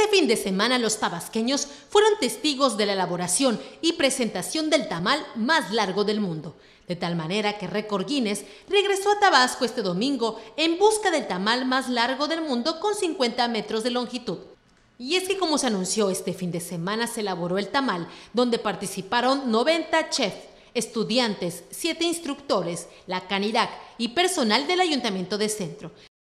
Este fin de semana los tabasqueños fueron testigos de la elaboración y presentación del tamal más largo del mundo, de tal manera que Récord Guinness regresó a Tabasco este domingo en busca del tamal más largo del mundo con 50 metros de longitud. Y es que como se anunció este fin de semana se elaboró el tamal, donde participaron 90 chefs, estudiantes, 7 instructores, la Canirac y personal del Ayuntamiento de Centro.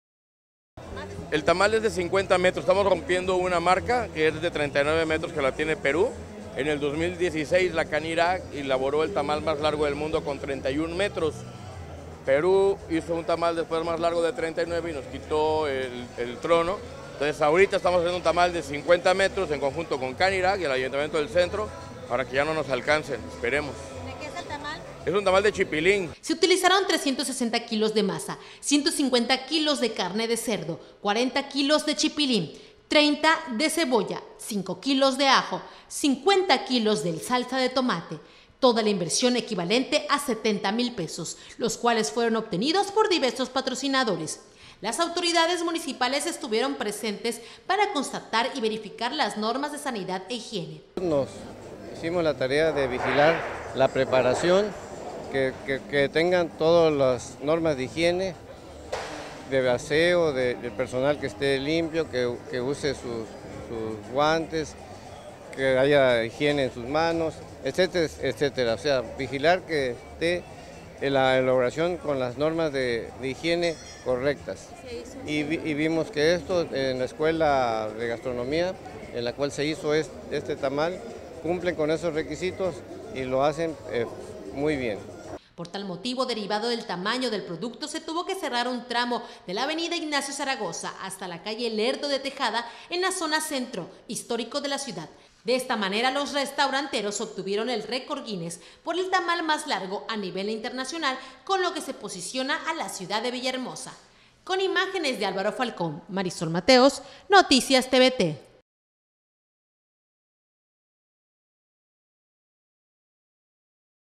El tamal es de 50 metros, estamos rompiendo una marca que es de 39 metros que la tiene Perú. En el 2016 la Canirac elaboró el tamal más largo del mundo con 31 metros. Perú hizo un tamal después más largo de 39 y nos quitó el trono. Entonces ahorita estamos haciendo un tamal de 50 metros en conjunto con Canirac y el Ayuntamiento del Centro para que ya no nos alcancen, esperemos. ¿De qué es el tamal? Es un tamal de chipilín. Se utilizaron 360 kilos de masa, 150 kilos de carne de cerdo, 40 kilos de chipilín, 30 de cebolla, 5 kilos de ajo, 50 kilos de salsa de tomate. Toda la inversión equivalente a 70,000 pesos, los cuales fueron obtenidos por diversos patrocinadores. Las autoridades municipales estuvieron presentes para constatar y verificar las normas de sanidad e higiene. Nos hicimos la tarea de vigilar la preparación, que tengan todas las normas de higiene, de aseo, del personal que esté limpio, que use sus guantes, que haya higiene en sus manos, etcétera, etcétera. O sea, vigilar que esté en la elaboración con las normas de higiene correctas. Y vimos que esto en la escuela de gastronomía, en la cual se hizo este tamal, cumplen con esos requisitos y lo hacen muy bien. Por tal motivo, derivado del tamaño del producto, se tuvo que cerrar un tramo de la avenida Ignacio Zaragoza hasta la calle Lerdo de Tejada en la zona centro histórico de la ciudad. De esta manera, los restauranteros obtuvieron el récord Guinness por el tamal más largo a nivel internacional, con lo que se posiciona a la ciudad de Villahermosa. Con imágenes de Álvaro Falcón, Marisol Mateos, Noticias TVT.